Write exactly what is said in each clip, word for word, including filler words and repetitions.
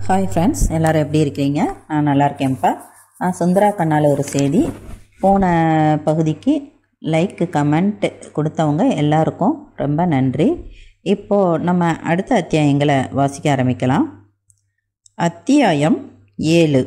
Hi friends, எல்லோரும் எப்படி இருக்கிறீங்க? நான் நல்லா இருக்கேன்ப்பா. நான் சுந்தரா கண்ணால் ஒரு செய்தி. போன பகுதிக்கு லைக் கமெண்ட் கொடுத்தவங்க எல்லாருக்கும் ரொம்ப நன்றி. இப்போது நம்ம அடுத்த அத்தியாயங்களை வாசிக்க ஆரம்பிக்கலாம். அத்தியாயம் ஏழு.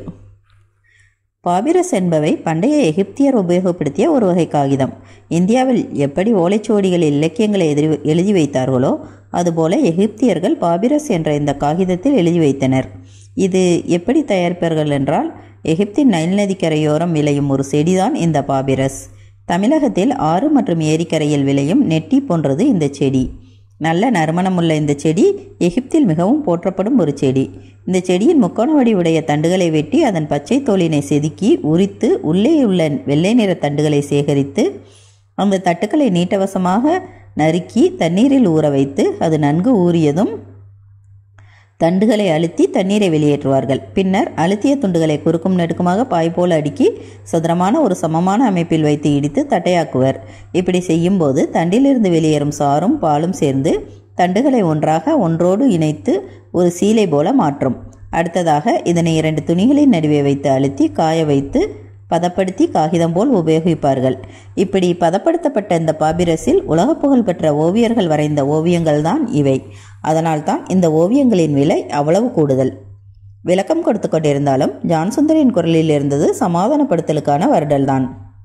பாபிரஸ் என்பவை பண்டைய எகிப்தியர் உபயோகப்படுத்திய ஒரு வகை காகிதம். இந்தியாவில் எப்படி ஓலைச்சுவடிகள் இலக்கியங்களை எதிரி எழுதி வைத்தார்களோ அதுபோல எகிப்தியர்கள் பாபிரஸ் என்ற இந்த காகிதத்தில் எழுதி வைத்தனர். இது எப்படி தயாரிப்பார்கள் என்றால், எகிப்தின் நைல் நதிக்கரையோரம் விளையும் ஒரு செடிதான் இந்த பாபிரஸ். தமிழகத்தில் ஆறு மற்றும் ஏரிக்கரையில் விளையும் நெட்டி போன்றது இந்த செடி. நல்ல நறுமணமுள்ள இந்த செடி எகிப்தில் மிகவும் போற்றப்படும் ஒரு செடி. இந்த செடியின் முக்கோண வடிவுடைய தண்டுகளை வெட்டி அதன் பச்சை தோலினை செதுக்கி உரித்து உள்ளே உள்ள வெள்ளை நிற தண்டுகளை சேகரித்து அந்த தட்டுக்களை நீட்டவசமாக நறுக்கி தண்ணீரில் ஊற வைத்து அது நன்கு ஊறியதும் தண்டுகளை அழுத்தி தண்ணீரை வெளியேற்றுவார்கள். பின்னர் அழுத்திய துண்டுகளை குறுக்கும் நெடுக்குமாக பாய் போல அடுக்கி சதுரமான ஒரு சமமான அமைப்பில் வைத்து இடித்து தட்டையாக்குவர். இப்படி செய்யும்போது தண்டிலிருந்து வெளியேறும் சாரும் பாலும் சேர்ந்து தண்டுகளை ஒன்றாக ஒன்றோடு இணைத்து ஒரு சீலை போல மாற்றும். அடுத்ததாக இதனை இரண்டு துணிகளின் நடுவே வைத்து அழுத்தி காய வைத்து பதப்படுத்தி காகிதம் போல் உபயோகிப்பார்கள். இப்படி பதப்படுத்தப்பட்ட இந்த பாபிரஸில் உலக புகழ் பெற்ற ஓவியர்கள் வரைந்த ஓவியங்கள் தான் இவை. அதனால்தான் இந்த ஓவியங்களின் விலை அவ்வளவு கூடுதல். விளக்கம் கொடுத்து கொண்டிருந்தாலும் ஜான்சுந்தரின் குரலில் இருந்தது சமாதானப்படுத்தலுக்கான வருடல்தான்.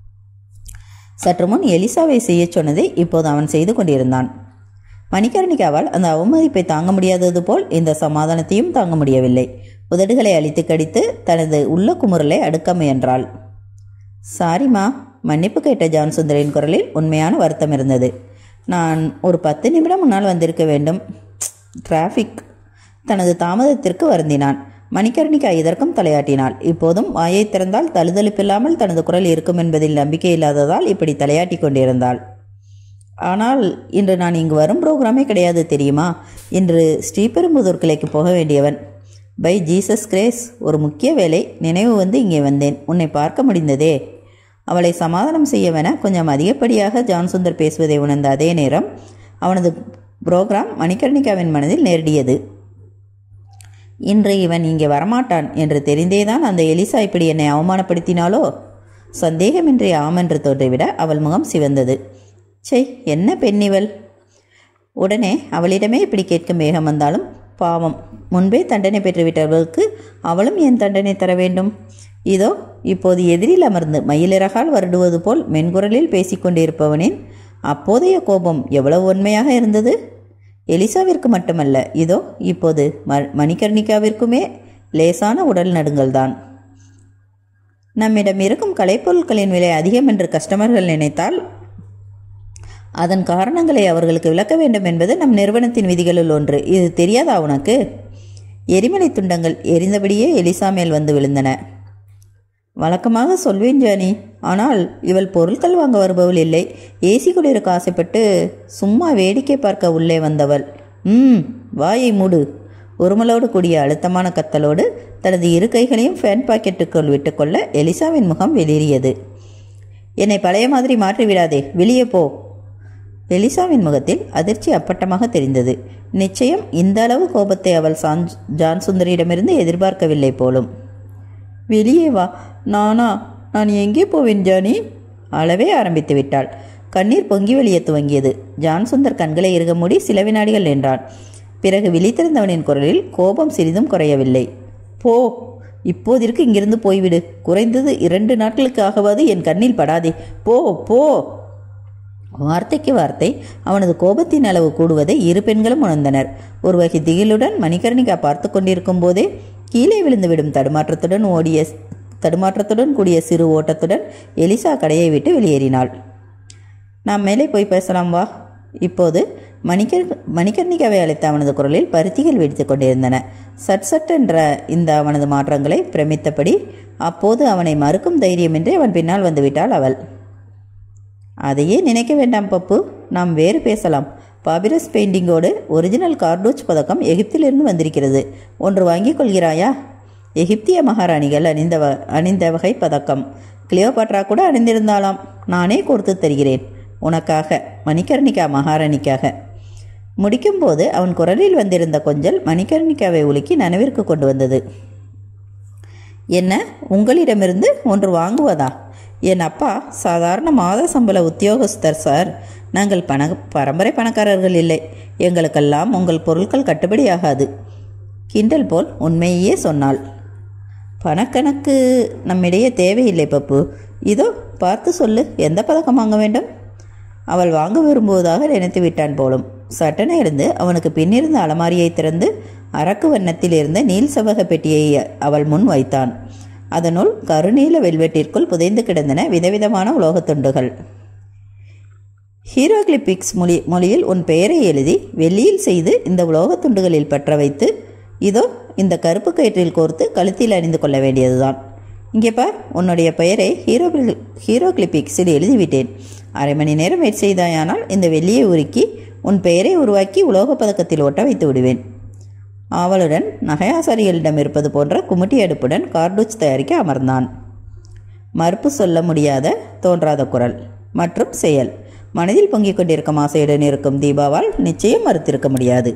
சற்று முன் எலிசாவை செய்ய சொன்னதை இப்போது அவன் செய்து கொண்டிருந்தான். மணிகர்ணிகாவால் அந்த அவமதிப்பை தாங்க முடியாதது போல் இந்த சமாதானத்தையும் தாங்க முடியவில்லை. உதடுகளை அழித்து கடித்து தனது உள்ள குமுறலை அடுக்க முயன்றாள். சாரிமா, மன்னிப்பு கேட்ட ஜான்சுந்தரின் குரலில் உண்மையான வருத்தம் இருந்தது. நான் ஒரு பத்து நிமிடம் முன்னால் வந்திருக்க வேண்டும். டிராஃபிக். தனது தாமதத்திற்கு வருந்தினான். மணிகர்ணிகா இதற்கும் தலையாட்டினாள். இப்போதும் வாயை திறந்தால் தழுதழுப்பில்லாமல் தனது குரல் இருக்கும் என்பதில் நம்பிக்கை இல்லாததால் இப்படி தலையாட்டி கொண்டிருந்தாள். ஆனால் இன்று நான் இங்கு வரும் புரோகிராமே கிடையாது தெரியுமா? இன்று ஸ்ரீபெரும்புதூர் கிளைக்கு போக வேண்டியவன். பை ஜீசஸ் கிரேஸ், ஒரு முக்கிய வேலை நினைவு வந்து இங்கே வந்தேன். உன்னை பார்க்க முடிந்ததே. அவளை சமாதானம் செய்யவென கொஞ்சம் அதிகப்படியாக ஜான்சுந்தர் பேசுவதை உணர்ந்த அதே நேரம் அவனது புரோகிராம் மணிகர்ணிகாவின் மனதில் நேரடியது. இன்று இவன் இங்கே வரமாட்டான் என்று தெரிந்தேதான் அந்த எலிசா இப்படி என்னை அவமானப்படுத்தினாலோ? சந்தேகமின்றி ஆமென்று தோன்றிவிட அவள் முகம் சிவந்தது. சே, என்ன பெண்ணிவள்! உடனே அவளிடமே இப்படி கேட்கும் வேகம் வந்தாலும் பாவம், முன்பே தண்டனை பெற்றுவிட்டவர்களுக்கு அவளும் என் தண்டனை தர வேண்டும். இதோ இப்போது எதிரில் அமர்ந்து மயிலிறகால் வருடுவது போல் மென்குரலில் பேசிக்கொண்டிருப்பவனின் அப்போதைய கோபம் எவ்வளவு உண்மையாக இருந்தது! எலிசாவிற்கு மட்டுமல்ல, இதோ இப்போது ம மணிகர்ணிகாவிற்குமே லேசான உடல் நடுங்கள்தான். நம்மிடம் இருக்கும் கலைப்பொருட்களின் விலை அதிகம் என்று கஸ்டமர்கள் நினைத்தால் அதன் காரணங்களை அவர்களுக்கு விளக்க வேண்டும் என்பது நம் நிறுவனத்தின் விதிகளுள் ஒன்று. இது தெரியாதா உனக்கு? எரிமலை துண்டங்கள் எரிந்தபடியே எலிசா மேல் வந்து விழுந்தன. வழக்கமாக சொல்வேன் ஜானி, ஆனால் இவள் பொருட்கள் வாங்க வருபவள் இல்லை. ஏசி குளிருக்கு ஆசைப்பட்டு சும்மா வேடிக்கை பார்க்க உள்ளே வந்தவள். ம் வாயை மூடு. ஒருமலோடு கூடிய அழுத்தமான கத்தலோடு தனது இரு கைகளையும் ஃபேன் பாக்கெட்டுக்குள் விட்டுக்கொள்ள எலிசாவின் முகம் வெளியேறியது. என்னை பழைய மாதிரி மாற்றிவிடாதே, வெளியே போ. எலிசாவின் முகத்தில் அதிர்ச்சி அப்பட்டமாக தெரிந்தது. நிச்சயம் இந்த அளவு கோபத்தை அவள் சான் ஜான்சுந்தரியிடமிருந்து எதிர்பார்க்கவில்லை போலும். வெளியே வா. நானா? நான் எங்கே போவேன் ஜானி? அளவே ஆரம்பித்து விட்டாள். கண்ணீர் பொங்கி வெளியே துவங்கியது. ஜான்சுந்தர் கண்களை இறுக மூடி சில வினாடிகள் நின்றான். பிறகு விழித்திருந்தவனின் குரலில் கோபம் சிறிதும் குறையவில்லை. போ, இப்போதிற்கு இங்கிருந்து போய்விடு. குறைந்தது இரண்டு நாட்களுக்காகவாது என் கண்ணில் படாதே. போ போ. வார்த்தைக்கு வார்த்தை அவனது கோபத்தின் அளவு கூடுவதை இரு பெண்களும் உணர்ந்தனர். ஒரு வகை திகிலுடன் மணிகர்ணிகா பார்த்து கொண்டிருக்கும் போதே கீழே விழுந்துவிடும் தடுமாற்றத்துடன் ஓடிய தடுமாற்றத்துடன் கூடிய சிறு ஓட்டத்துடன் எலிசா கடையை விட்டு வெளியேறினாள். நாம் மேலே போய் பேசலாம் வா. இப்போது மணிகர் மணிகர்ணிகாவை அழைத்த அவனது குரலில் பருத்திகள் வெடித்து கொண்டிருந்தன. சட் சட் என்ற இந்த அவனது மாற்றங்களை பிரமித்தபடி அப்போது அவனை மறுக்கும் தைரியமின்றி அவன் பின்னால் வந்துவிட்டாள் அவள். அதையே நினைக்க வேண்டாம் பப்பு, நாம் வேறு பேசலாம். பாபிரஸ் பெயிண்டிங்கோடு ஒரிஜினல் கார்டூச் பதக்கம் எகிப்திலிருந்து வந்திருக்கிறது. ஒன்று வாங்கிக் கொள்கிறாயா? எகிப்திய மகாராணிகள் அணிந்த வ அணிந்த வகை பதக்கம். கிளியோபாட்ரா கூட அணிந்திருந்தாலாம். நானே கொடுத்து தருகிறேன் உனக்காக, மணிகர்ணிகா மகாராணிக்காக. முடிக்கும்போது அவன் குரலில் வந்திருந்த கொஞ்சல் மணிகர்ணிகாவை உலுக்கி நனவிற்கு கொண்டு வந்தது. என்ன, உங்களிடமிருந்து ஒன்று வாங்குவதா? என் அப்பா சாதாரண மாத சம்பள உத்தியோகஸ்தர் சார். நாங்கள் பண பரம்பரை பணக்காரர்கள் இல்லை. எங்களுக்கெல்லாம் உங்கள் பொருட்கள் கட்டுப்படியாகாது. கிண்டல் போல் உண்மையே சொன்னாள். பணக்கணக்கு நம்மிடையே தேவையில்லை பப்பு. இதோ பார்த்து சொல்லு, எந்த பதக்கம் வாங்க வேண்டும்? அவள் வாங்க விரும்புவதாக நினைத்து விட்டான் போலும். சட்டனை எழுந்து அவனுக்கு பின்னிருந்த அலமாரியை திறந்து அரக்கு வண்ணத்தில் இருந்த நீல் செவ்வக பெட்டியை அவள் முன் வைத்தான். அதனுள் கருநீல வெல்வெட்டிற்குள் புதைந்து கிடந்தன விதவிதமான உலோகத்துண்டுகள். ஹீரோகிளிபிக்ஸ் மொழி மொழியில் உன் பெயரை எழுதி வெள்ளியில் செய்து இந்த உலோகத்துண்டுகளில் பற்ற வைத்து இதோ இந்த கருப்பு கயிற்றில் கோர்த்து கழுத்தில் அணிந்து கொள்ள வேண்டியதுதான். இங்கே பார், உன்னுடைய பெயரை ஹீரோ ஹீரோகிளிபிக்ஸில் எழுதிவிட்டேன். அரை மணி நேரம் வெயிட் செய்தாயானால் இந்த வெள்ளியை உருக்கி உன் பெயரை உருவாக்கி உலோக பதக்கத்தில் ஒட்ட வைத்து விடுவேன். அவளுடன் நகையாசாரிகளிடம் இருப்பது போன்ற குமுட்டி அடுப்புடன் கார்டூச் தயாரிக்க அமர்ந்தான். மறுப்பு சொல்ல முடியாத தோன்றாத குரல் மற்றும் செயல் மனதில் பொங்கிக் கொண்டிருக்கும் ஆசையுடன் இருக்கும் தீபாவால் நிச்சயம் மறுத்திருக்க முடியாது.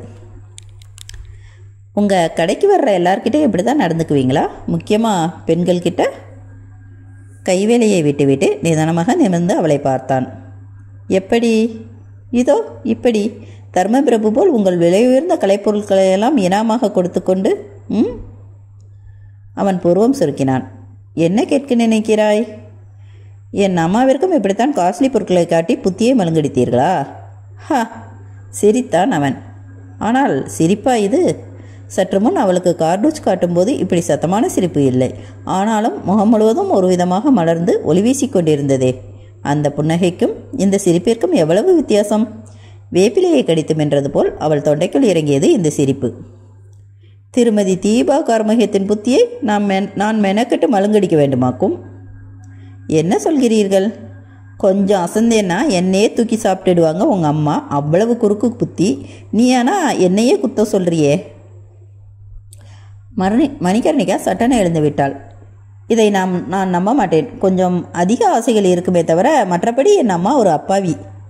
உங்கள் கடைக்கு வர்ற எல்லார்கிட்டையும் இப்படி தான் நடந்துக்குவீங்களா? முக்கியமாக பெண்கள்கிட்ட? கைவேலையை விட்டுவிட்டு நிதானமாக நிமிர்ந்து அவளை பார்த்தான். எப்படி? இதோ இப்படி தர்மபிரபு போல் உங்கள் விலை உயர்ந்த கலைப்பொருட்களையெல்லாம் இனாமாக கொடுத்து கொண்டு ம் அவன் பூர்வம் சுருக்கினான். என்ன கேட்க நினைக்கிறாய்? என் அம்மாவிற்கும் இப்படித்தான் காஸ்ட்லி பொருட்களை காட்டி புத்தியை மழுங்கடித்தீர்களா? ஹா, சிரித்தான் அவன். ஆனால் சிரிப்பா இது? சற்று முன் அவளுக்கு கார்டூச் காட்டும்போது இப்படி சத்தமான சிரிப்பு இல்லை. ஆனாலும் முகம் முழுவதும் ஒரு விதமாக மலர்ந்து ஒளி வீசி கொண்டிருந்ததே. அந்த புன்னகைக்கும் இந்த சிரிப்பிற்கும் எவ்வளவு வித்தியாசம்! வேப்பிலையை கடித்து மென்றது போல் அவள் தொண்டைக்குள் இறங்கியது இந்த சிரிப்பு. திருமதி தீபா கார்மகத்தின் புத்தியை நான் மென் நான் மெனக்கெட்டு மழுங்கடிக்க வேண்டுமாக்கும். என்ன சொல்கிறீர்கள்? கொஞ்சம் அசந்தேன்னா என்னையே தூக்கி சாப்பிட்டுடுவாங்க உங்கள் அம்மா. அவ்வளவு குறுக்கு புத்தி. நீ ஆனால் என்னையே குத்த சொல்கிறியே. மரணி மணிகர்ணிகா சட்டனை எழுந்து விட்டாள். இதை நாம் நான் நம்ப மாட்டேன். கொஞ்சம் அதிக ஆசைகள் இருக்குமே தவிர மற்றபடி என் அம்மா ஒரு அப்பாவி.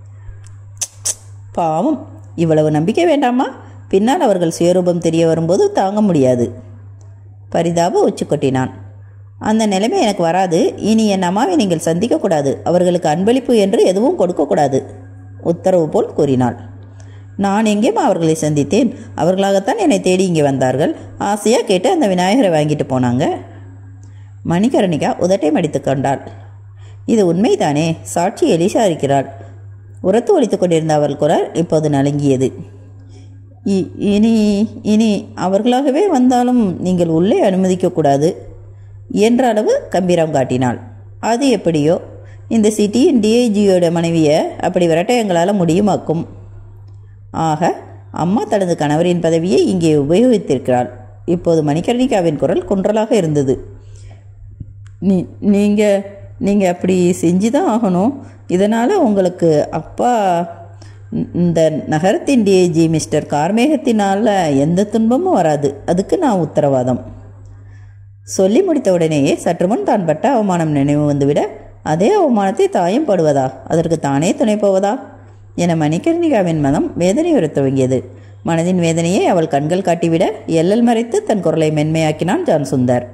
பாவம், இவ்வளவு நம்பிக்கை வேண்டாமா? பின்னால் அவர்கள் சுயரூபம் தெரிய வரும்போது தாங்க முடியாது. பரிதாப உச்சி கொட்டினான். அந்த நிலைமை எனக்கு வராது. இனி என் அம்மாவை நீங்கள் சந்திக்கக்கூடாது. அவர்களுக்கு அன்பளிப்பு என்று எதுவும் கொடுக்கக்கூடாது. உத்தரவு போல் கூறினாள். நான் எங்கேயும் அவர்களை சந்தித்தேன். அவர்களாகத்தான் என்னை தேடி இங்கே வந்தார்கள். ஆசையாக கேட்டு அந்த விநாயகரை வாங்கிட்டு போனாங்க. மணிகர்ணிகா உதட்டை மடித்து கொண்டாள். இது உண்மைதானே? சாட்சி எலிசா இருக்கிறாள். உரத்து ஒலித்து கொண்டிருந்த அவள் குரல் இப்போது நலுங்கியது. இனி இனி அவர்களாகவே வந்தாலும் நீங்கள் உள்ளே அனுமதிக்கக்கூடாது என்ற அளவு கம்பீரம் காட்டினாள். அது எப்படியோ இந்த சிட்டியின் டிஐஜியோட மனைவியை அப்படி விரட்ட எங்களால் முடியுமாக்கும். ஆக அம்மா தனது கணவரின் பதவியை இங்கே உபயோகித்திருக்கிறாள். இப்போது மணிகர்ணிகாவின் குரல் குன்றலாக இருந்தது. நீ நீங்கள் நீங்கள் அப்படி செஞ்சு தான் ஆகணும். இதனால் உங்களுக்கு அப்பா இந்த நகரத்தின் டிஐஜி மிஸ்டர் கார்மேகத்தினால் எந்த துன்பமும் வராது. அதுக்கு நான் உத்தரவாதம். சொல்லி முடித்த உடனேயே சற்று முன் தான் பட்ட அவமானம் நினைவு வந்துவிட அதே அவமானத்தை தாயும் படுவதா? அதற்கு தானே துணை போவதா என மணிகர்ணிகாவின் மனம் வேதனையுற துவங்கியது. மனதின் வேதனையை அவள் கண்கள் காட்டிவிட எல்லல் மறைத்து தன் குரலை மென்மையாக்கினான் ஜான் சுந்தர்.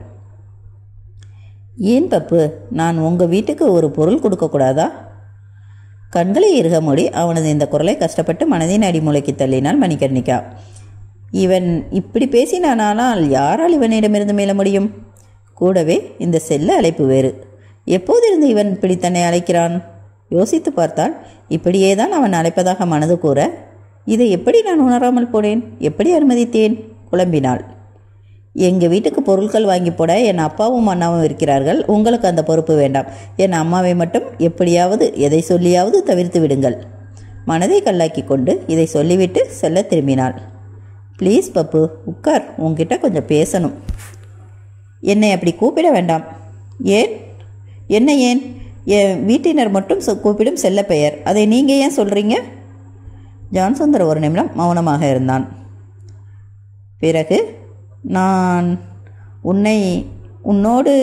ஏன் பப்பு, நான் உங்கள் வீட்டுக்கு ஒரு பொருள் கொடுக்கக்கூடாதா? கண்களை இறுக மூடி அவனது இந்த குரலை கஷ்டப்பட்டு மனதின் அடிமூலைக்கு தள்ளினாள் மணிகர்ணிகா. இவன் இப்படி பேசினானால் யாரால் இவனிடமிருந்து மேல முடியும்? கூடவே இந்த செல்ல அழைப்பு வேறு. எப்போதிருந்து இவன் இப்படி தன்னை அழைக்கிறான்? யோசித்து பார்த்தால் இப்படியே தான் அவன் அழைப்பதாக மனது கூற, இதை எப்படி நான் உணராமல் போனேன்? எப்படி அனுமதித்தேன்? குழம்பினாள். எங்கள் வீட்டுக்கு பொருட்கள் வாங்கி போட என் அப்பாவும் அண்ணாவும் இருக்கிறார்கள். உங்களுக்கு அந்த பொறுப்பு வேண்டாம். என் அம்மாவை மட்டும் எப்படியாவது எதை சொல்லியாவது தவிர்த்து விடுங்கள். மனதை கல்லாக்கி கொண்டு இதை சொல்லிவிட்டு செல்ல திரும்பினாள். ப்ளீஸ் பப்பு, உட்கார், உன்கிட்ட கொஞ்சம் பேசணும். என்னை அப்படி கூப்பிட வேண்டாம். ஏன்? என்ன ஏன்? என் வீட்டினர் மட்டும் கூப்பிடும் செல்ல பெயர். அதை நீங்கள் ஏன் சொல்கிறீங்க? ஜான்சுந்தர் ஒரு நிமிடம் மௌனமாக இருந்தான். பிறகு, நான் உன்னை உன்னோடு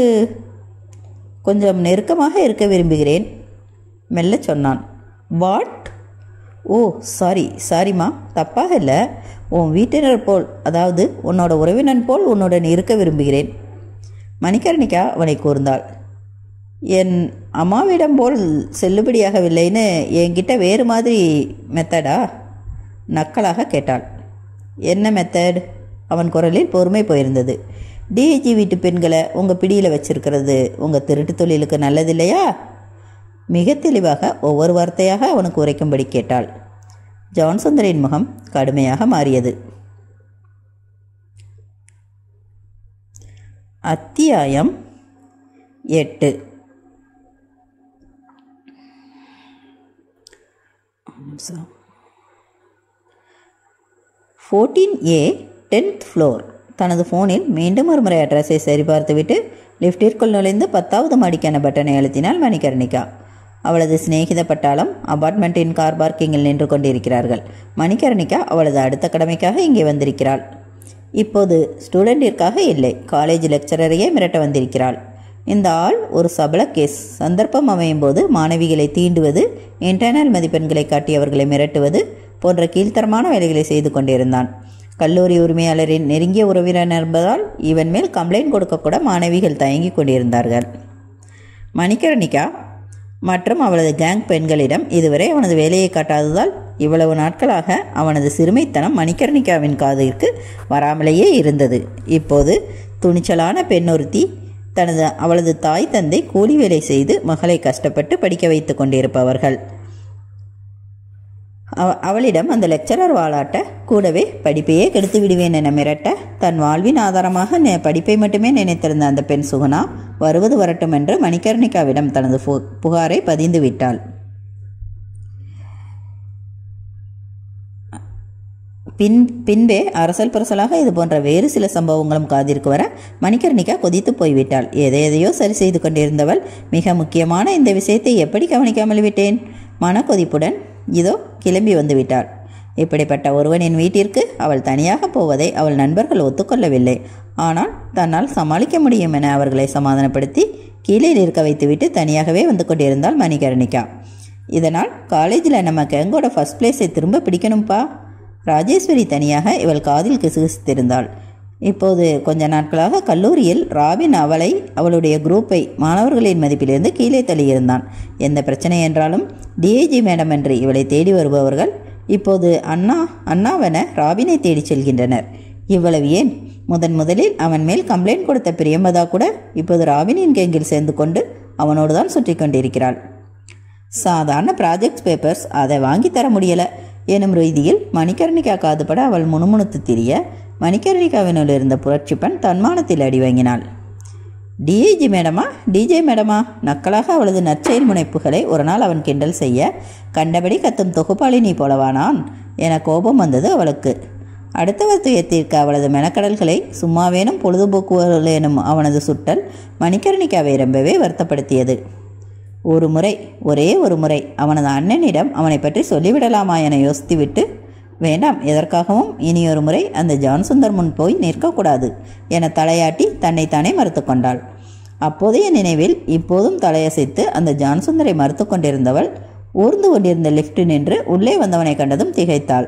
கொஞ்சம் நெருக்கமாக இருக்க விரும்புகிறேன் மெல்ல சொன்னான். வாட்? ஓ சாரி சாரிம்மா, தப்பாக இல்லை. உன் வீட்டினர் போல், அதாவது உன்னோட உறவினன் போல் உன்னுடன் இருக்க விரும்புகிறேன். மணிகர்ணிகா அவனை கூர்ந்தாள். என் அம்மாவிடம் போல் செல்லுபடியாகவில்லைன்னு என்கிட்ட வேறு மாதிரி மெத்தடா? நக்கலாக கேட்டாள். என்ன மெத்தட்? அவன் குரலில் பொறுமை போயிருந்தது. டிஐஜி வீட்டு பெண்களை உங்கள் பிடியில் வச்சிருக்கிறது உங்கள் திருட்டு தொழிலுக்கு நல்லதில்லையா? மிக தெளிவாக ஒவ்வொரு வார்த்தையாக அவனுக்கு உரைக்கும்படி கேட்டாள். ஜான்சுந்தரின் முகம் கடுமையாக மாறியது. அத்தியாயம் எட்டு. Fourteen A tenth floor. தனது ஃபோனில் மீண்டும் ஒரு முறை அட்ரஸை சரிபார்த்துவிட்டு லிஃப்டிற்குள் நுழைந்து பத்தாவது மாடிக்கான பட்டனை அழுத்தினாள் மணிகர்ணிகா. அவளது சிநேகித பட்டாளம் அபார்ட்மெண்ட்டின் கார் பார்க்கிங்கில் நின்று கொண்டிருக்கிறார்கள். மணிகர்ணிகா அவளது அடுத்த கடமைக்காக இங்கே வந்திருக்கிறாள். இப்போது ஸ்டூடெண்டிற்காக இல்லை, காலேஜ் லெக்சரரையே மிரட்ட வந்திருக்கிறாள். இந்த ஆள் ஒரு சபல கேஸ். சந்தர்ப்பம் அமையும் போது மாணவிகளை தீண்டுவது, இன்டர்னல் மதிப்பெண்களை காட்டி அவர்களை மிரட்டுவது போன்ற கீழ்த்தரமான வேலைகளை செய்து கொண்டிருந்தான். கல்லூரி உரிமையாளரின் நெருங்கிய உறவினர் என்பதால் இவன் மேல் கம்ப்ளைண்ட் கொடுக்கக்கூட மாணவிகள் தயங்கி கொண்டிருந்தார்கள். மணிகர்ணிகா மற்றும் அவளது கேங் பெண்களிடம் இதுவரை அவனது வேலையை காட்டாததால் இவ்வளவு நாட்களாக அவனது சிறுமைத்தனம் மணிகர்ணிகாவின் காதிற்கு வராமலேயே இருந்தது. இப்போது துணிச்சலான பெண்ணொருத்தி தனது அவளது தாய் தந்தை கூலி வேலை செய்து மகளை கஷ்டப்பட்டு படிக்க வைத்து கொண்டிருப்பவர்கள். அவளிடம் அந்த லெக்சரர் வாலாட்ட கூடவே படிப்பையே கெடுத்து விடுவேன் என மிரட்ட தன் வாழ்வின் ஆதாரமாக படிப்பை மட்டுமே நினைத்திருந்த அந்த பெண் சுகுணா வருவது வரட்டும் என்று மணிகர்ணிகாவிடம் தனது புகாரை பதிந்து விட்டாள். பின் பின்பே அரசல் பரசலாக இது போன்ற வேறு சில சம்பவங்களும் காதிற்கு வர மணிகர்ணிகா கொதித்து போய்விட்டாள். எதை எதையோ சரி செய்து கொண்டிருந்தவள் மிக முக்கியமான இந்த விஷயத்தை எப்படி கவனிக்காமல் விட்டேன்? மனக்கொதிப்புடன் இதோ கிளம்பி வந்து விட்டாள். இப்படிப்பட்ட ஒருவனின் வீட்டிற்கு அவள் தனியாக போவதை அவள் நண்பர்கள் ஒத்துக்கொள்ளவில்லை. ஆனால் தன்னால் சமாளிக்க முடியும் என அவர்களை சமாதானப்படுத்தி கீழே இருக்க வைத்துவிட்டு தனியாகவே வந்து கொண்டிருந்தாள் மணிகர்ணிகா. இதனால் காலேஜில் நம்ம கேங்கோட ஃபர்ஸ்ட் பிளேஸை திரும்ப பிடிக்கணும்ப்பா. ராஜேஸ்வரி தனியாக இவள் காதில் கிசுகிசுத்திருந்தாள். இப்போது கொஞ்ச நாட்களாக கல்லூரியில் ராபின் அவளை அவளுடைய குரூப்பை மாணவர்களின் மதிப்பிலிருந்து கீழே தள்ளியிருந்தான். எந்த பிரச்சனை என்றாலும் டிஐஜி மேடம் என்று இவளை தேடி வருபவர்கள் இப்போது அண்ணா அண்ணாவென ராபினை தேடி செல்கின்றனர். இவ்வளவு ஏன், முதன் முதலில் அவன் மேல் கம்ப்ளைண்ட் கொடுத்த பிரியம்பதா கூட இப்போது ராபினின் கேங்கில் சேர்ந்து கொண்டு அவனோடு தான் சுற்றி கொண்டிருக்கிறாள். சாதாரண ப்ராஜெக்ட் பேப்பர்ஸ் அதை வாங்கி தர முடியலை எனும் ரீதியில் மணிகர்ணிகா காதுபட அவள் முணுமுணுத்து திரிய மணிகர்ணிகாவினுள் இருந்த புரட்சி பெண் தன்மானத்தில் அடி வாங்கினாள். DIG மேடமா DJ மேடமா? நக்கலாக அவளது நற்செயல் முனைப்புகளை ஒரு நாள் அவன் கிண்டல் செய்ய கண்டபடி கத்தும் தொகுப்பாளினி போலவானான் என கோபம் வந்தது அவளுக்கு. அடுத்தவர் துயர்த்திருக்க அவளது மெனக்கடல்களை சும்மாவேனும் பொழுதுபோக்குவர்கள் எனும் அவனது சுட்டல் மணிகர்ணிகாவை ரொம்பவே வருத்தப்படுத்தியது. ஒரு முறை ஒரே ஒரு முறை அவனது அண்ணனிடம் அவனை பற்றி சொல்லிவிடலாமா என யோசித்துவிட்டு வேண்டாம், எதற்காகவும் இனியொரு முறை அந்த ஜான்சுந்தர் முன் போய் நிற்கக்கூடாது என தலையாட்டி தன்னைத்தானே மறுத்து கொண்டாள். அப்போதைய நினைவில் இப்போதும் தலையசைத்து அந்த ஜான்சுந்தரை மறுத்து கொண்டிருந்தவள் ஊர்ந்து கொண்டிருந்த லிஃப்ட் நின்று உள்ளே வந்தவனை கண்டதும் திகைத்தாள்.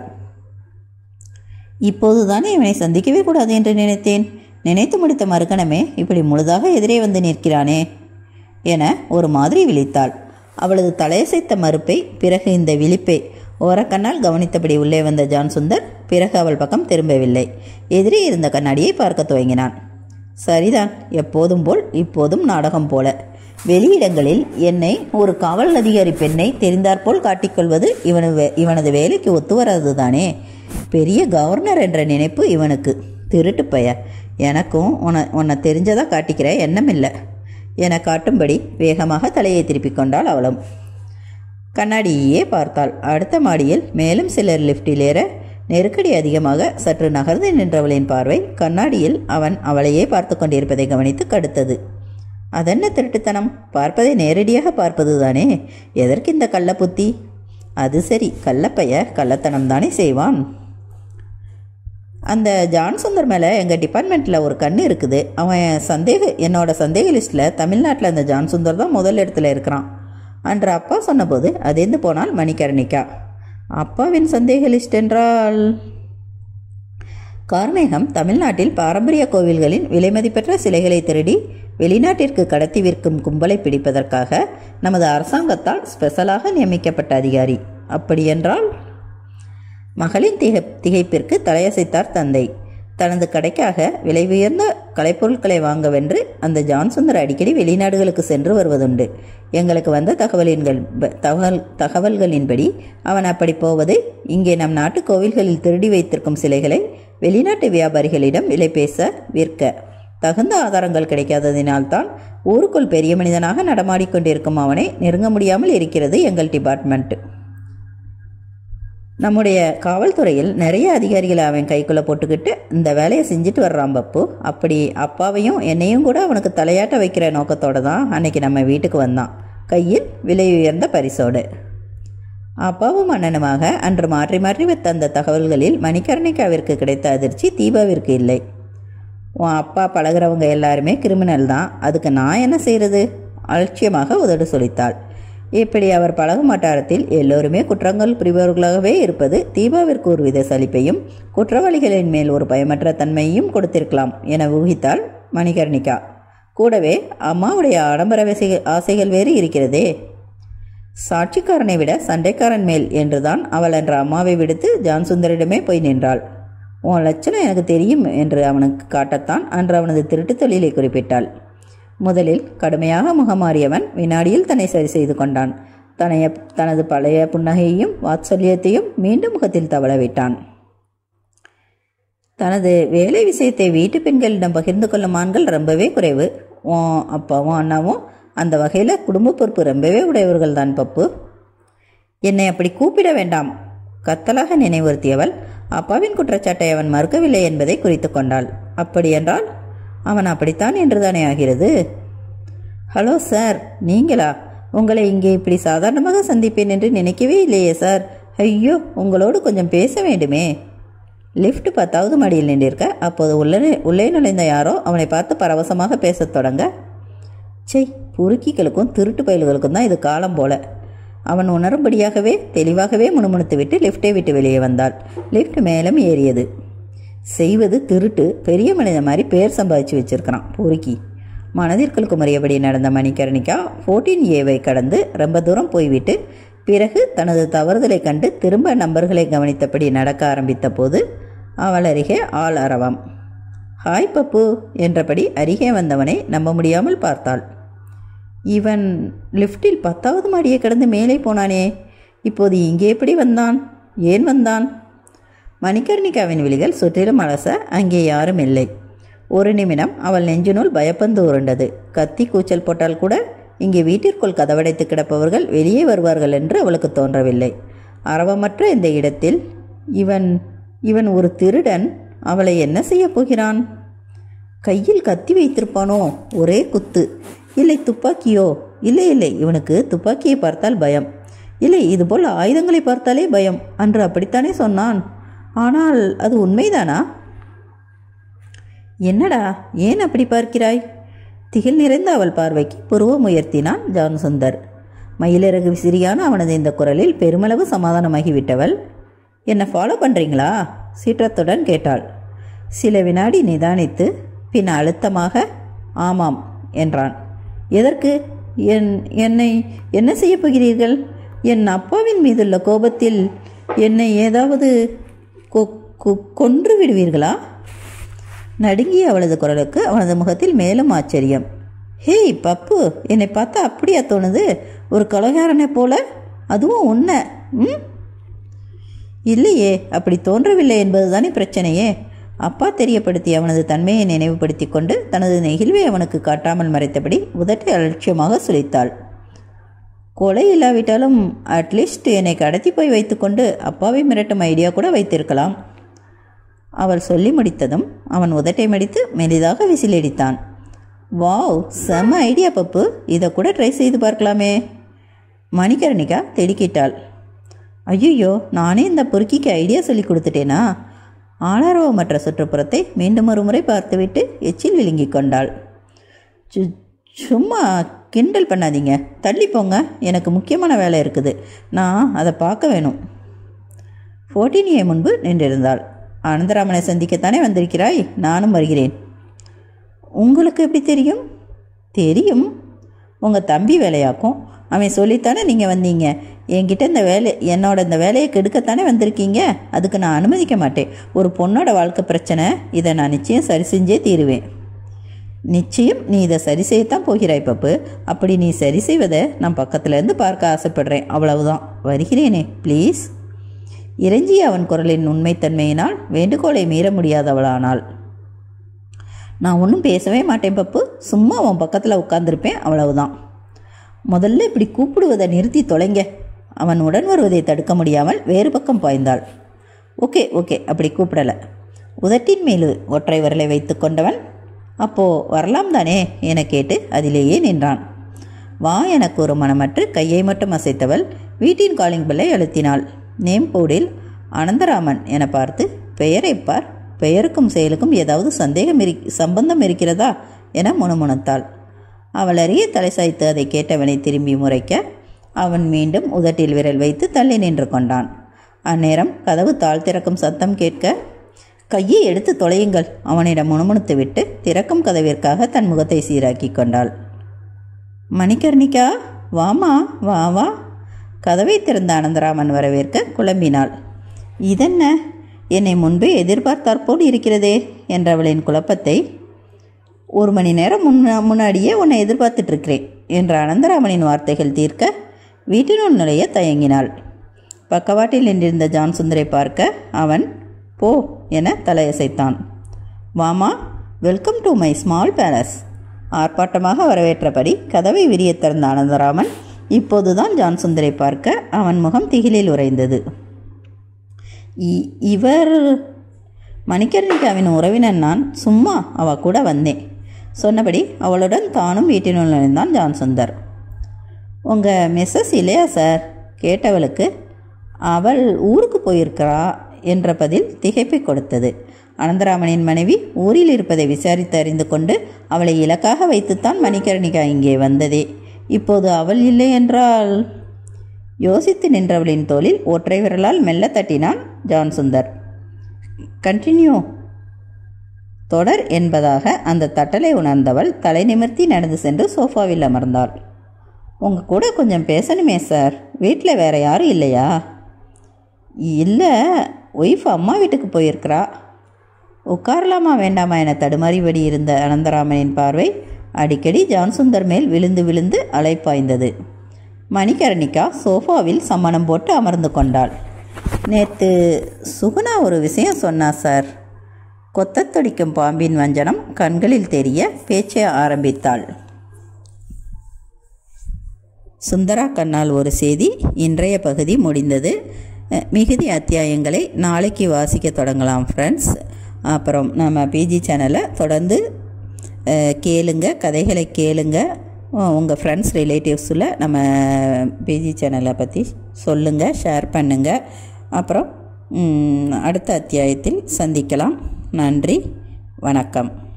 இப்போதுதானே இவனை சந்திக்கவே கூடாது என்று நினைத்தேன். நினைத்து முடித்த மறுகணமே இப்படி முழுதாக எதிரே வந்து நிற்கிறானே என ஒரு மாதிரி விழித்தாள். அவளது தலையசைத்த மறுப்பை, பிறகு இந்த விழிப்பை ஓரக்கண்ணால் கவனித்தபடி உள்ளே வந்த ஜான்சுந்தர் பிறகு அவள் பக்கம் திரும்பவில்லை. எதிரே இருந்த கண்ணாடியை பார்க்க துவங்கினான். சரிதான், எப்போதும் போல் இப்போதும் நாடகம் போல. வெளியிடங்களில் என்னை ஒரு காவல் அதிகாரி பெண்ணை தெரிந்தாற்போல் காட்டிக்கொள்வது இவனு இவனது வேலைக்கு ஒத்து வராது தானே. பெரிய கவர்னர் என்ற நினைப்பு இவனுக்கு. திருட்டு பைய. எனக்கும் உன்னை உன்னை தெரிஞ்சதா காட்டிக்கிற எண்ணம் இல்லை என காட்டும்படி வேகமாக தலையை திருப்பிக் கொண்டாள். அவளும் கண்ணாடியே பார்த்தாள். அடுத்த மாடியில் மேலும் சிலர் லிஃப்டில் ஏற நெருக்கடி அதிகமாக சற்று நகர்ந்து நின்றவளின் பார்வை கண்ணாடியில் அவன் அவளையே பார்த்து கொண்டிருப்பதை கவனித்து கடுத்தது. அதென்ன திருட்டுத்தனம்? பார்ப்பதை நேரடியாக பார்ப்பது தானே. எதற்கு இந்த கள்ள புத்தி? அது சரி, கள்ளப்பைய கள்ளத்தனம் தானே செய்வான். அந்த ஜான்சுந்தர் மேலே எங்கள் டிபார்ட்மெண்ட்டில் ஒரு கண்ணு இருக்குது. அவன் சந்தேக என்னோட சந்தேக லிஸ்ட்டில் தமிழ்நாட்டில் அந்த ஜான்சுந்தர் தான் முதல் இடத்துல இருக்கிறான் அன்று அப்பா சொன்னபோது அதிர்ந்து போனாள் மணிகர்ணிகா. அப்பாவின் சந்தேக லிஸ்ட் என்றால்? கார்மேகம் தமிழ்நாட்டில் பாரம்பரிய கோவில்களின் விலைமதிப்பெற்ற சிலைகளை திருடி வெளிநாட்டிற்கு கடத்தி விற்கும் கும்பலை பிடிப்பதற்காக நமது அரசாங்கத்தால் ஸ்பெஷலாக நியமிக்கப்பட்ட அதிகாரி. அப்படியென்றால்? மகளின் திகை திகைப்பிற்கு தலையசைத்தார் தந்தை. தனது கடைக்காக விலை உயர்ந்த கலைப்பொருட்களை வாங்கவென்று அந்த ஜான்சுந்தர் அடிக்கடி வெளிநாடுகளுக்கு சென்று வருவதுண்டு. எங்களுக்கு வந்த தகவலின்கள் தகவல் தகவல்களின்படி அவன் அப்படி போவது இங்கே நம் நாட்டு கோவில்களில் திருடி வைத்திருக்கும் சிலைகளை வெளிநாட்டு வியாபாரிகளிடம் விலை பேச விற்க. தகுந்த ஆதாரங்கள் கிடைக்காததினால்தான் ஊருக்குள் பெரிய மனிதனாக நடமாடிக்கொண்டிருக்கும் அவனை நெருங்க முடியாமல் இருக்கிறது எங்கள் டிபார்ட்மெண்ட். நம்முடைய காவல்துறையில் நிறைய அதிகாரிகளை அவன் கைக்குள்ளே போட்டுக்கிட்டு இந்த வேலையை செஞ்சுட்டு வர்றான் பப்பு. அப்படி அப்பாவையும் என்னையும் கூட அவனுக்கு தலையாட்ட வைக்கிற நோக்கத்தோடு தான் அன்னைக்கு நம்ம வீட்டுக்கு வந்தான், கையில் விலை உயர்ந்த பரிசோடு. அப்பாவும் அண்ணனுமாக அன்று மாற்றி மாற்றி வைத்த அந்த தகவல்களில் மணிகர்ணிகாவிற்கு கிடைத்த அதிர்ச்சி தீபாவிற்கு இல்லை. உன் அப்பா பழகிறவங்க எல்லாருமே கிரிமினல் தான், அதுக்கு நான் என்ன செய்கிறது? அலட்சியமாக உதடு சொலித்தாள். இப்படி அவர் பழகும் வட்டாரத்தில் எல்லோருமே குற்றங்கள் புரிபவர்களாகவே இருப்பது தீபாவிற்கு ஒரு வித சலிப்பையும் குற்றவாளிகளின் மேல் ஒரு பயமற்ற தன்மையையும் கொடுத்திருக்கலாம் என ஊகித்தாள் மணிகர்ணிகா. கூடவே அம்மாவுடைய ஆடம்பர ஆசைகள் வேறு இருக்கிறதே. சாட்சிக்காரனை விட சண்டைக்காரன் மேல் என்றுதான் அவள் என்ற அம்மாவை விடுத்து ஜான்சுந்தரிடமே போய் நின்றாள். உன் லட்சணம் எனக்கு தெரியும் என்று அவனுக்கு காட்டத்தான் அன்று அவனது திருட்டு தொழிலை குறிப்பிட்டாள். முதலில் கடுமையாக முகமாறியவன் வினாடியில் தன்னை சரி செய்து கொண்டான். தனைய தனது பழைய புன்னகையையும் வாத்சல்யத்தையும் மீண்டும் முகத்தில் தவள விட்டான். தனது வேலை விஷயத்தை வீட்டு பெண்களிடம் பகிர்ந்து கொள்ளும் ஆண்கள் ரொம்பவே குறைவு. உன் அப்பாவும் அண்ணாவும் அந்த வகையில் குடும்ப பொறுப்பு ரொம்பவே உடையவர்கள் தான் பப்பு. என்னை அப்படி கூப்பிட வேண்டாம், கத்தலாக நினைவுறுத்தியவள் அப்பாவின் குற்றச்சாட்டை அவன் மறுக்கவில்லை என்பதை குறித்து கொண்டாள். அப்படியென்றால் அவன் அப்படித்தான் என்றுதானே ஆகிறது. ஹலோ சார், நீங்களா? உங்களை இங்கே இப்படி சாதாரணமாக சந்திப்பேன் என்று நினைக்கவே இல்லையே சார். ஐயோ, உங்களோடு கொஞ்சம் பேச வேண்டுமே. லிஃப்ட் பத்தாவது மாடியில் நின்றிருக்க அப்போது உள்ளே உள்ளே நுழைந்த யாரோ அவனை பார்த்து பரவசமாக பேசத் தொடங்க. சை, பொறுக்கிகளுக்கும் திருட்டு பயல்களுக்கும் தான் இது காலம் போல. அவன் உணரும்படியாகவே தெளிவாகவே முணுமுணுத்து விட்டு லிஃப்டை விட்டு வெளியே வந்தாள். லிஃப்ட் மேலும் ஏறியது. செய்வது திருட்டு, பெரிய மனித மாதிரி பேர் சம்பாதிச்சு வச்சிருக்கிறான் பொறுக்கி. மனதிற்குள் குமரியபடி நடந்த மணிகர்ணிகா ஃபோர்டீன் ஏவை கடந்து ரொம்ப தூரம் போய்விட்டு பிறகு தனது தவறுதலை கண்டு திரும்ப நம்பர்களை கவனித்தபடி நடக்க ஆரம்பித்த போது அவள் அருகே ஆள் அரவம். ஹாய் பப்பு என்றபடி அருகே வந்தவனை நம்ப முடியாமல் பார்த்தாள். இவன் லிஃப்டில் பத்தாவது மாடியை கடந்து மேலே போனானே, இப்போது இங்கே எப்படி வந்தான்? ஏன் வந்தான்? மணிகர்ணிகாவின் விழிகள் சுற்றிலும் அலச அங்கே யாரும் இல்லை. ஒரு நிமிடம் அவள் நெஞ்சினுள் பயப்பந்து உருண்டது. கத்தி கூச்சல் போட்டால் கூட இங்கே வீட்டிற்குள் கதவடைத்து கிடப்பவர்கள் வெளியே வருவார்கள் என்று அவளுக்கு தோன்றவில்லை. அரவமற்ற இந்த இடத்தில் இவன் இவன் ஒரு திருடன். அவளை என்ன செய்ய போகிறான்? கையில் கத்தி வைத்திருப்பானோ? ஒரே குத்து. இல்லை துப்பாக்கியோ? இல்லை இல்லை, இவனுக்கு துப்பாக்கியை பார்த்தால் பயம். இல்லை, இதுபோல் ஆயுதங்களை பார்த்தாலே பயம். அன்று அப்படித்தானே சொன்னான். ஆனால் அது உண்மைதானா? என்னடா, ஏன் அப்படி பார்க்கிறாய்? திகில் நிறைந்த அவள் பார்வைக்கு புருவம் உயர்த்தினான் ஜான்சுந்தர். மயிலிறகு விசிறியான அவனது இந்த குரலில் பெருமளவு சமாதானமாகிவிட்டவள், என்னை ஃபாலோ பண்ணுறீங்களா? சீற்றத்துடன் கேட்டாள். சில வினாடி நிதானித்து பின் அழுத்தமாக ஆமாம் என்றான். எதற்கு? என் என்னை என்ன செய்ய போகிறீர்கள்? என் அப்பாவின் மீதுள்ள கோபத்தில் என்னை ஏதாவது கொன்று விடுவீர்களா? நடுங்கிய அவளது குரலுக்கு அவனது முகத்தில் மேலும் ஆச்சரியம். ஹேய் பப்பு, என்னை பார்த்தா அப்படியா தோணுது? ஒரு கொலைகாரனை போல, அதுவும் உன்னை? ம் இல்லையே, அப்படி தோன்றவில்லை என்பதுதானே பிரச்சனையே. அப்பா தெரியப்படுத்தி அவனது தன்மையை நினைவுபடுத்தி கொண்டு தனது நெகிழ்வை அவனுக்கு காட்டாமல் மறைத்தபடி உதட்டை அலட்சியமாக சுழித்தாள். கொலை இல்லாவிட்டாலும் அட்லீஸ்ட் என்னை கடத்தி போய் வைத்துக்கொண்டு அப்பாவை மிரட்டும் ஐடியா கூட வைத்திருக்கலாம். அவள் சொல்லி முடித்ததும் அவன் உதட்டை மடித்து மெலிதாக விசிலடித்தான். வாவ், செம்ம ஐடியா பப்பு, இதை கூட ட்ரை செய்து பார்க்கலாமே. மணிகர்ணிகா திடுக்கிட்டாள். ஐயோ, நானே இந்த பொறுக்கிக்கு ஐடியா சொல்லி கொடுத்துட்டேனா? ஆளாரவமற்ற சுற்றுப்புறத்தை மீண்டும் ஒரு முறை பார்த்துவிட்டு எச்சில் விழுங்கி கொண்டாள். சு சும்மா கிண்டல் பண்ணாதீங்க, தள்ளி போங்க, எனக்கு முக்கியமான வேலை இருக்குது, நான் அதை பார்க்க வேணும். ஃபோர்டீன் ஏ முன்பு நின்றிருந்தாள். அனந்தராமனை சந்திக்கத்தானே வந்திருக்கிறாய்? நானும் வருகிறேன். உங்களுக்கு எப்படி தெரியும்? தெரியும், உங்கள் தம்பி வேலையாக்கும். அவன் சொல்லித்தானே நீங்கள் வந்தீங்க. என்கிட்ட இந்த வேலை என்னோட இந்த வேலையை கெடுக்கத்தானே வந்திருக்கீங்க. அதுக்கு நான் அனுமதிக்க மாட்டேன். ஒரு பொண்ணோட வாழ்க்கை பிரச்சனை, இதை நான் நிச்சயம் சரி செஞ்சே தீருவேன். நிச்சயம் நீ இதை சரி செய்யத்தான் போகிறாய் பப்பு. அப்படி நீ சரி செய்வதை நான் பக்கத்துலேருந்து பார்க்க ஆசைப்படுறேன், அவ்வளவுதான். வருகிறேனே, ப்ளீஸ். இறைஞ்சி அவன் குரலின் உண்மைத்தன்மையினால் வேண்டுகோளை மீற முடியாதவளானாள். நான் ஒன்றும் பேசவே மாட்டேன் பப்பு, சும்மா அவன் பக்கத்தில் உட்கார்ந்துருப்பேன், அவ்வளவுதான். முதல்ல இப்படி கூப்பிடுவதை நிறுத்தி தொலைங்க. அவன் உடன் வருவதை தடுக்க முடியாமல் வேறு பக்கம் பாய்ந்தாள். ஓகே ஓகே, அப்படி கூப்பிடலை. உதட்டின் மேல் ஒற்றை விரலை வைத்து கொண்டவன், அப்போ வரலாம் தானே என கேட்டு அதிலேயே நின்றான். வா எனக்கு ஒரு மனமற்று கையை மட்டும் அசைத்தவள் வீட்டின் காலிங் பெல்லை அழுத்தினாள். நேம் போர்டில் அனந்தராமன் என பார்த்து, பெயரை பார், பெயருக்கும் செயலுக்கும் ஏதாவது சந்தேகம் இரு சம்பந்தம் இருக்கிறதா என முணுமுணுத்தாள். அவள் அறிய தலை சாய்த்து அதை கேட்டவனை திரும்பி முறைக்க அவன் மீண்டும் உதட்டில் விரல் வைத்து தள்ளி நின்று கொண்டான். அந்நேரம் கதவு தாழ் திறக்கும் சத்தம் கேட்க, கையை எடுத்து தொலையுங்கள் அவனிடம் முணுமுணுத்து விட்டு திறக்கும் கதவிற்காக தன் முகத்தை சீராக்கி கொண்டாள். மணிகர்ணிகா, வாமா, வா வா. கதவை திறந்த அனந்தராமன் வரவேற்க குழம்பினாள். இதென்ன, என்னை முன்பே எதிர்பார்த்தாற்போல் இருக்கிறதே என்றவளின் குழப்பத்தை, ஒரு மணி நேரம் முன்ன முன்னாடியே உன்னை எதிர்பார்த்துட்ருக்கிறேன் என்ற அனந்தராமனின் வார்த்தைகள் தீர்க்க வீட்டினுள் நுழைய தயங்கினாள். பக்கவாட்டில் நின்றிருந்த ஜான் சுந்தரை பார்க்க அவன் போ என தலையசைத்தான். வாமா, welcome to my small palace. ஆர்ப்பாட்டமாக வரவேற்றபடி கதவை விரிய திறந்த அனந்தராமன் இப்போதுதான் ஜான் சுந்தரை பார்க்க அவன் முகம் திகிலில் உறைந்தது. இவர் மணிகர்ணிகாவின் உறவினர். நான் சும்மா அவ கூட வந்தேன். சொன்னபடி அவளுடன் தானும் வீட்டினுள் நுழைந்தான் ஜான் சுந்தர். உங்கள் மிஸ்ஸஸ் இல்லையா சார் கேட்டவளுக்கு அவள் ஊருக்கு போயிருக்கிறா என்ற பதில் திகைப்பை கொடுத்தது. அனந்தராமனின் மனைவி ஊரில் இருப்பதை விசாரித்து அறிந்து கொண்டு அவளை இலக்காக வைத்துத்தான் மணிகர்ணிகா இங்கே வந்ததே. இப்போது அவள் இல்லை என்றால்? யோசித்து நின்றவளின் தோளில் ஒற்றை விரலால் மெல்ல தட்டினான் ஜான் சுந்தர். கண்டினியூ, தொடர் என்பதாக அந்த தட்டலை உணர்ந்தவள் தலை நிமிர்த்தி நடந்து சென்று சோஃபாவில் அமர்ந்தாள். உங்கள் கூட கொஞ்சம் பேசணுமே சார், வீட்டில் வேற யாரும் இல்லையா? இல்லை, ஒய்ஃப் அம்மா வீட்டுக்கு போயிருக்கிறா. உட்காரலாமா வேண்டாமா என தடுமாறிபடி இருந்த அனந்தராமனின் பார்வை அடிக்கடி ஜான் சுந்தர் மேல் விழுந்து விழுந்து அலைப்பாய்ந்தது. மணிகர்ணிகா சோஃபாவில் சம்மணம் போட்டு அமர்ந்து கொண்டாள். நேற்று சுகுணா ஒரு விஷயம் சொன்னா சார். கொத்தத்தொடிக்கும் பாம்பின் வஞ்சனம் கண்களில் தெரிய பேச்சை ஆரம்பித்தாள். சுந்தரா கண்ணால் ஒரு செய்தி இன்றைய பகுதி முடிந்தது. மிகுதி அத்தியாயங்களை நாளைக்கு வாசிக்க தொடங்கலாம் ஃப்ரெண்ட்ஸ். அப்புறம் நம்ம பிஜி சேனலை தொடர்ந்து கேளுங்க, கதைகளை கேளுங்க. உங்கள் ஃப்ரெண்ட்ஸ் ரிலேட்டிவ்ஸில் நம்ம பிஜி சேனலை பற்றி சொல்லுங்கள், ஷேர் பண்ணுங்கள். அப்புறம் அடுத்த அத்தியாயத்தில் சந்திக்கலாம். நன்றி, வணக்கம்.